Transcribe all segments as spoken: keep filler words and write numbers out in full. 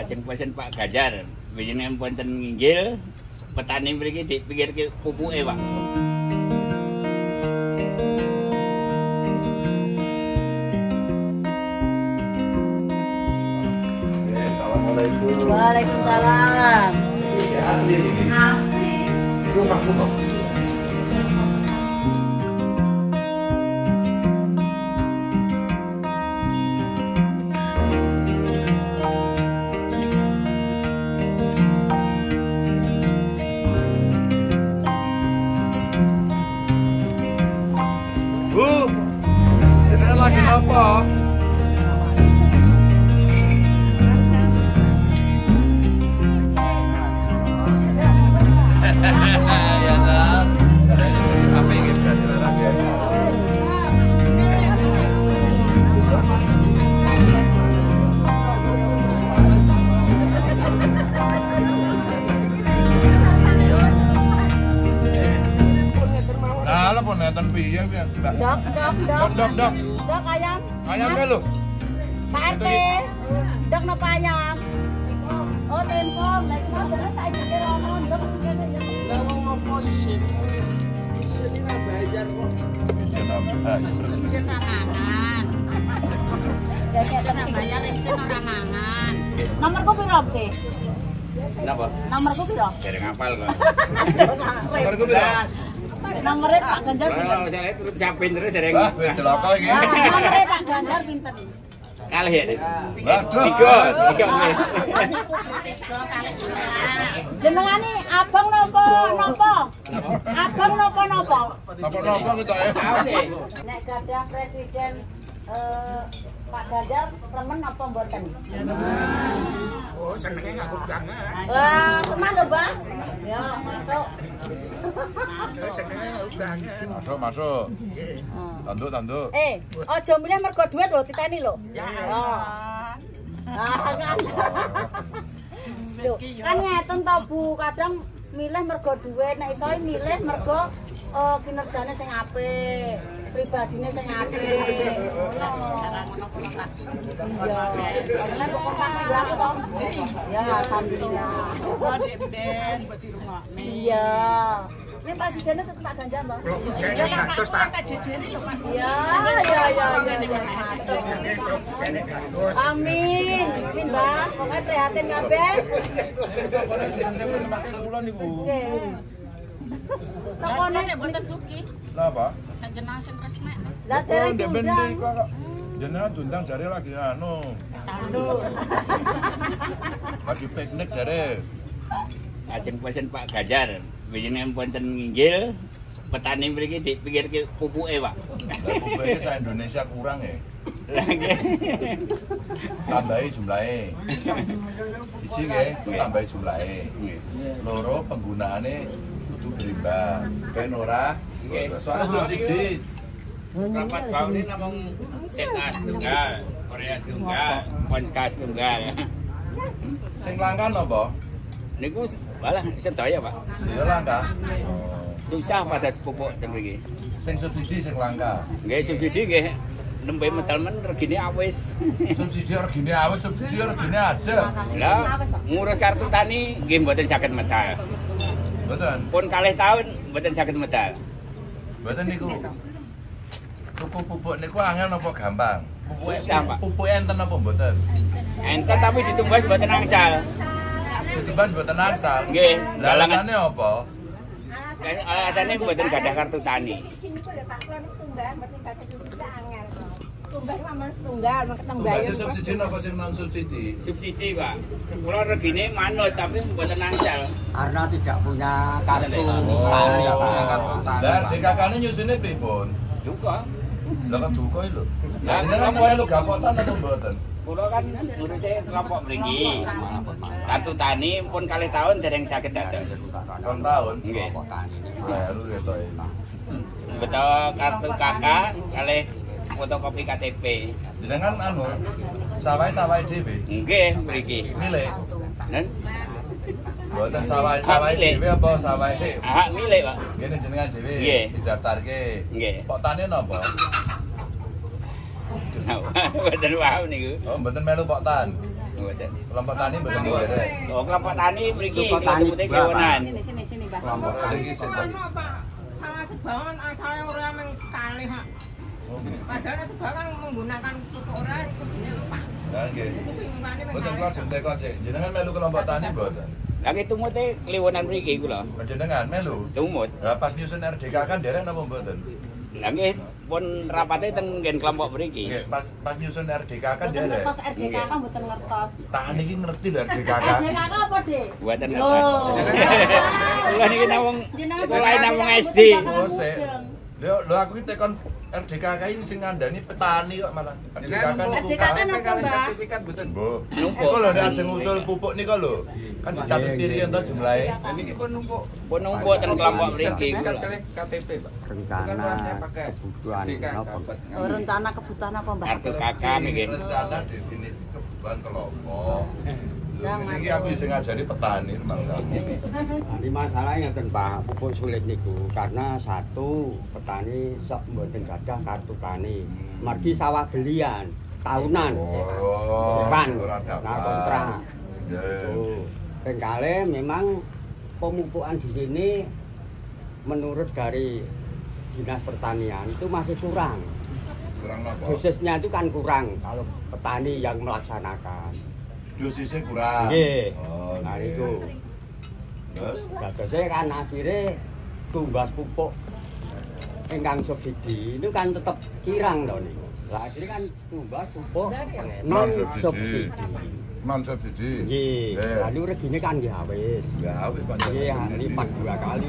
Lajeng pesen Pak Ganjar, winjine wonten nginggil petani mriki dipikirke pupuke, Pak. Assalamualaikum. Waalaikumsalam. Asli ini. Asli. Rumahmu kok? Bu, ini lagi apa? Ya tak, apa yang kita silakan ya? Nah, lo pun nonton piye ya, Mbak? Dok, dok, dok. Dok, dok, dok. Dok ayam. Ayam kan lo? Pak R T. Dok napa ayam? Oh, tempo. Nek mau jane tak iki rono, dok kene ya. Lah wong opo isin? Isin ora bayar kok. Bisa nambah. Isin ora mangan. Jadi Isin ora bayar, isin ora mangan. nomorku piro, Ki? Napa? Nomorku piro? Dereng hafal kok. Nomor gue piro? Nomornya Pak Ganjar pinter. Oh, saya terus siapin terus dereng. Wah, wis celaka iki. Nah, nomornya Pak Ganjar pinter. Kalih ya. Waduh. Tiga, tiga. Jenengane abang nopo nopo? Abang nopo nopo? Napa-napa kita ya? Tahu sih. Nek gadah presiden eh, Pak Ganjar remen apa mboten? Oh, senenge ngaku banget. Wah, mantap, Bang. Ya, mantap. Senenge ngaku banget. Masuk, masuk. Tanduk, tanduk. Eh, aja milih mergo duit lho, titeni lho. Ya. Ah, kan. Lho, kan ngeten to, Bu. Kadang milih mergo duit, nek iso milih mergo eh, kinerjane sing apik, pribadine sing apik. Iya. Karena pokok pakai ya aku toh. Ya, alhamdulillah. Den buat di rumah. Iya. Ini presidennya tetap Pak Ganjar, Mbak. Jadi gatos tak. Tak jejeri lho, Pak. Iya, iya, iya, iya. Jadi gatos. Amin. Amin, Mbak. Pokoknya prihatin kabeh. Oke. Tokone Nek mboten duki, Napa? tak jenazah resmek. lah dereng Ndek diundang. kok. Jenengan diundang jare lagi anu. Lagi piknik jare. Lajeng pesen Pak Ganjar, winjine wonten nginggil petani mriki dipikirke pupuke, Pak. Lah pupuknya sa Indonesia kurang ya. Lah nggih. Tambahi jumlahe. Iki nggih, tambahi jumlahe. Loro penggunaane kudu berimbang. Ben ora soalnya subsidi. Rapat bau ini namung setas tunggal, Korea tunggal, Ponkas tunggal. Sing langka napa? Niku malah sedaya, Pak. Ya langka. Susah pada pupuk ten mriki. Sing subsidi sing langka. Nggih subsidi nggih nembe medal men regine awis. Subsidi regine awis, subsidi regine aja. Lah ngurus kartu tani nggih mboten saged medal. Mboten. Pun kalih taun mboten saged medal. Mboten niku. Tuku pupuk niku angel napa gampang? Pupuke Susah, Pak. pupuke enten napa mboten? Enten tapi ditumbas mboten angsal. Ditibas mboten angsal. Nggih, Lah galangan alasane apa? alasane mboten gadah kartu tani. Tumbase subsidi napa sing non subsidi? Subsidi, Pak. Kula regine manut tapi mboten angsal. Karena tidak punya kartu tani, ya, Pak. Pak. Lah D K K-ne nyusune pripun? Duka. Lah kan duka lho. Lah, Lah kan kenapa? melu gapotan atau mboten? Kula kan ngurusi kelompok mriki. Kartu tani pun kalih taun dereng saged dados. Rong tahun. Nggih. Baru ketok e. Betul kartu K K kalih fotokopi K T P. Jenengan anu sawah-sawah dhewe. Nggih mriki. Milik. Nen Mboten sawah-sawah dhewe apa sawah e? hak milik, Pak. Ngene jenengan dhewe Nggih. didaftarke. Nggih. Kok tane napa? Mboten paham niku. Oh, mboten melu pok tan. Mboten. Kelompok tani mboten derek. Oh, kelompok tani mriki Kelompok tani kelompok berapa? kewonan. Sini sini sini, Mbak. Kelompok tani. Iki sing tadi. Salah sebangun asalnya orang yang sekali hak. Padahal sebangun menggunakan pupuk orang ini lupa. Lah nggih. Singkane Mboten kula jemtek kok sik. Jenengan melu kelompok tani mboten? Lah ki tumute kliwonan mriki kula. Jenengan melu. Tumut. Lah pas nyusun R D K kan derek napa mboten? Lah nggih pun rapate teng nggen kelompok mriki. Nggih, pas pas nyusun R D K kan Mboten derek. ngertos R D K kan mboten ngertos. Tani iki ngerti lho R D K. R D K apa, Dik? Buatan Loh. apa? Kula niki namung Jenengan sekolah namung S D. Oh, sik. Lho, lho aku iki tekon R D K K iki sing ngandani petani kok malah. R D K K R D K K napa, Mbak? Mbok. Numpuk. Kok lho nek ajeng usul pupuk nika lho. Kan dicatet diri ento jumlahe. Niki pun numpuk. Pun numpuk ten kelompok mriki kula. Rencana kebutuhan apa? Oh, rencana kebutuhan apa, Mbak? Kartu K K niki. Rencana definisi kebutuhan kelompok. Ya, Lho, ini aku sing ngajari petani mangsa. Nah, ini masalahnya ten Pak pupuk sulit niku karena satu petani sok mboten gadah kartu tani. Margi sawah belian tahunan. Oh, Depan, ora nah dapat. kontrak. Ya. Tuh. Pengkale memang pemupukan di sini menurut dari Dinas Pertanian itu masih kurang. Kurang apa? Dosisnya itu kan kurang kalau petani yang melaksanakan. Dosisnya kurang. Nggih. Oh, Nah nggih. itu. Terus Dadosnya kan akhirnya tumbas pupuk ingkang subsidi itu kan tetap kirang loh nih. Lah akhirnya kan tumbas pupuk non subsidi. non subsidi. Nggih. Nggih. Lalu regine kan nggih awis. Ya, wis pancen. Nggih lipat dua kali.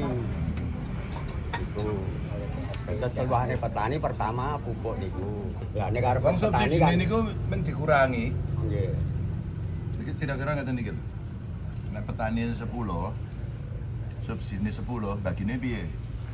Itu. Terus keluarnya petani pertama pupuk niku. Lah nek arep Bang petani subsidi kan niku men dikurangi. nggih. Iki kira-kira ngeten iki lho. Nek petani sepuluh, subsidi sepuluh, bagine piye?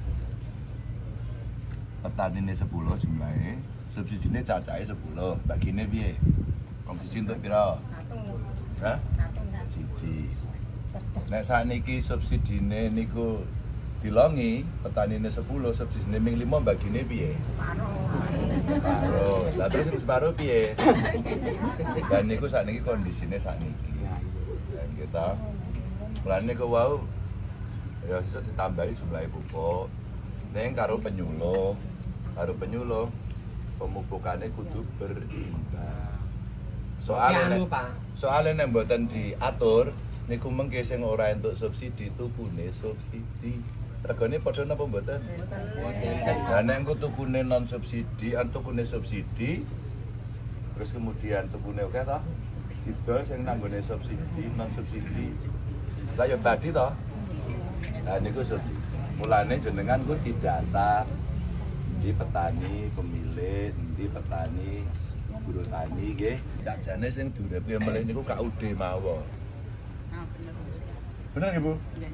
Petani sepuluh jumlahe, subsidine cacahe sepuluh, bagine piye? Wong siji entuk pira? Hah? Siji. Nek sakniki subsidine niku dilongi, petanine sepuluh, subsidine ming lima bagine piye? Separuh. Lah terus sing separuh piye? Dan niku sakniki kondisine sakniki. Dan kita mulane niku wau ya iso ditambahi jumlah pupuk. Ning karo penyuluh, karo penyuluh pemupukane kudu berimbang. Soale nek soale nek mboten diatur niku mengke sing ora entuk subsidi tukune subsidi. Regane padha napa mboten? Lah nek engko tukune non subsidi, an tukune subsidi terus kemudian tukune oke toh? Didol sing nanggone subsidi, non subsidi. Lah ya badi toh. Lah niku mulane jenengan ku didata di petani, pemilik, di petani, guru tani nggih. Sakjane sing diurepi melih niku K U D mawon. Nah, bener. Bener Ibu?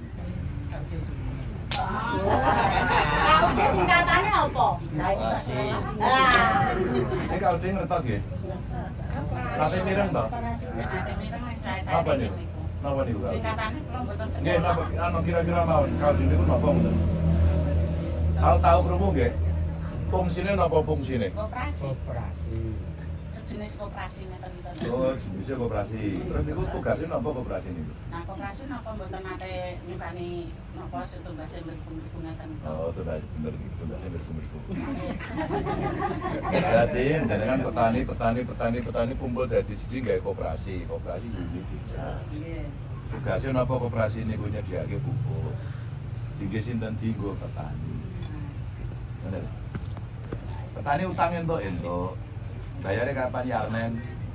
Kau singkatannya apa? Ah. Ini K U D ngertos nggih? Sate pirang toh? Apa nih? Napa niku? Singkatane kula mboten Nggih, sekolah. napa anu kira-kira mawon K U D niku napa mboten? Tahu-tahu krungu nggih? Fungsine napa fungsine? Koperasi. Koperasi. Sejenis koperasi ngeten iki. Oh, jenisnya koperasi. Terus niku tugasnya napa koperasi niku? Nah, koperasi napa mboten nate nyukani napa setumbase berkumpul ngeten. Oh, itu tadi bener iki, tugasnya bersumberku. Berarti jenengan petani, petani, petani, petani kumpul dadi siji gawe koperasi. Koperasi unit desa. Nggih. Tugasnya napa koperasi niku nyediake pupuk. Tinggi sinten dienggo petani. Bener. Petani utang entuk entuk. Bayarnya kapan ya, Arnen?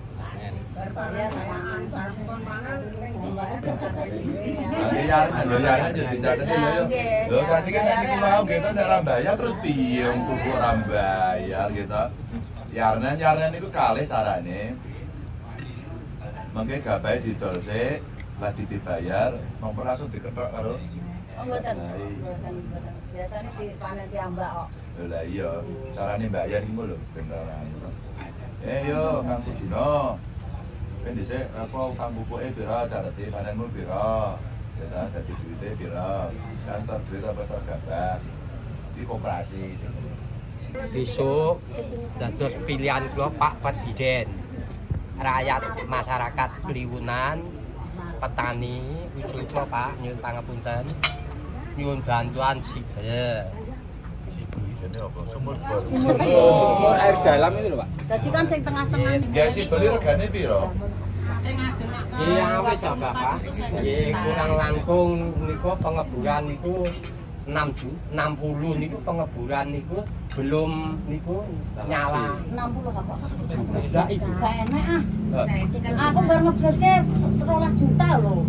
Nanti ya, lho ya, aja dicatet ya. Lho sakniki nek niku mau gitu nek ora bayar terus piye wong tuku ora bayar gitu. Yarnen yarnen niku kalih carane. Mengke gabahe didol sik, lah dibayar, nomor langsung diketok karo. Oh, mboten. Mboten, mboten. Biasanya dipanen diambak kok. Lho lah iya, carane bayar iku lho bener. Eh yo, Kang Sudino. Ben dhisik apa utang pupuke pira, carete panenmu pira? Ya dadi duwite pira? Kantor duit apa tok gabah. Iki koperasi sing Besok dados pilihan kula Pak Presiden. rakyat masyarakat Kliwonan, petani, khususnya Pak, nyuwun pangapunten, nyuwun bantuan sipil. Sipil jane apa? Sumur bor. Sumur air dalam itu loh Pak. Jadi kan sing tengah-tengah niku. Ya sipil regane piro? Iya wis ya Bapak. Nggih kurang langkung niku pengeburan niku enam puluh niku pengeburan niku belum niku nyala. enam puluh apa? Tidak itu. Gak enak ah. Aku baru ngegaske sebelas juta loh.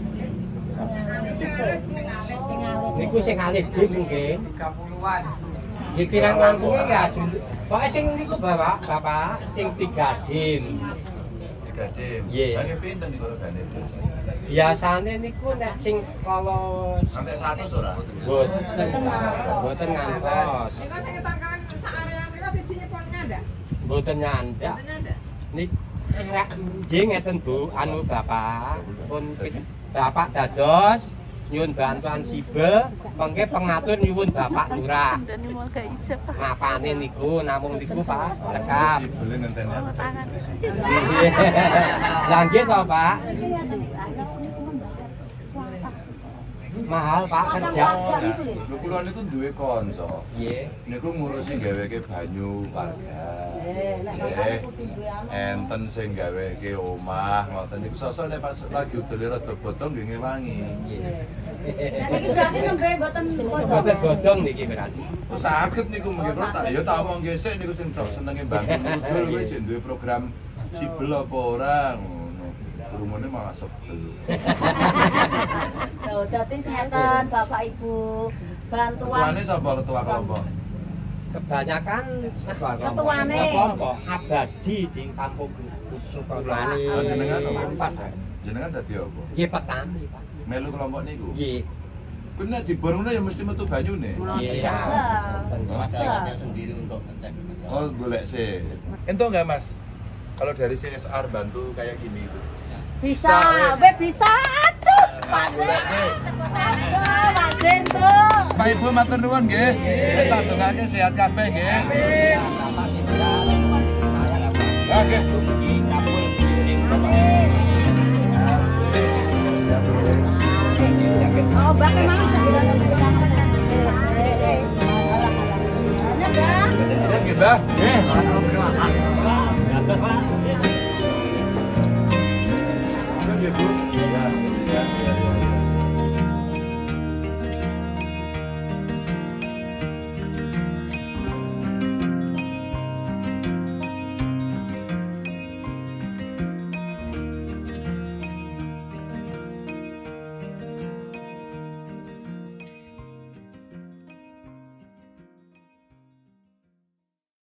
Niku sing alih dim nggih. tiga puluhan. Nggih kirang langkunge ya pokoke sing niku Bapak, Bapak sing tiga dim. tiga dim. Nggih. Lah pinten niku regane biasane? Biasane niku nek sing kalau Sampai seratus ora? boten boten ngantos. Niku sing ketangkalan sak area niku siji nyepon nyandak. Boten nyandak. Mboten nyandak. Nik nggih ngeten Bu, anu Bapak pun Bapak dados nyuwun bantuan sipil, mengke pengatur nyuwun Bapak Lurah. Ngapane niku namung niku Pak, lengkap. Sipile ngenteni. Lah nggih to Pak. Mahal Pak kerja. Lho kula niku duwe kanca. Nggih. Niku ngurusi gaweke banyu warga. Nggih. Enten sing gaweke omah ngoten niku sosok nek pas lagi udele rada bodong nggih ngewangi. Niki berarti nembe mboten Boten bodong. godhong niki berarti. Oh, saged niku mengko tak ya tak omong gesek niku sing dok senenge bangun udul kowe jek duwe program sipil apa ora ngono. Rumane malah sebel. Lho dadi ngeten Bapak Ibu bantuan Tuane sapa ketua kelompok? Kebanyakan apa Ketuane. kelompok abadi di kampung Sukolani. Oh, jenengan apa? Empat. Jenengan dadi apa? Nggih petani Pak. Melu kelompok niku. Nggih. Kuwi nek diborongno ya mesti metu banyune. Nggih. Ada sendiri untuk ngecek. Oh, golek sih. Entuk enggak, Mas? Kalau dari C S R bantu kayak gini itu. bisa, be bisa. Aduh, Pak Den. Aduh, Pak Den tuh. Pak Ibu matur nuwun nggih. Tak dongake sehat kabeh nggih. Amin. Oke. Oh, bahkan mau sebulan sebulan. Eh, eh. Hanya Mbak. Nggih, Mbah. Nggih. Atas Pak. Nggih, Bu. Ya, ya, ya.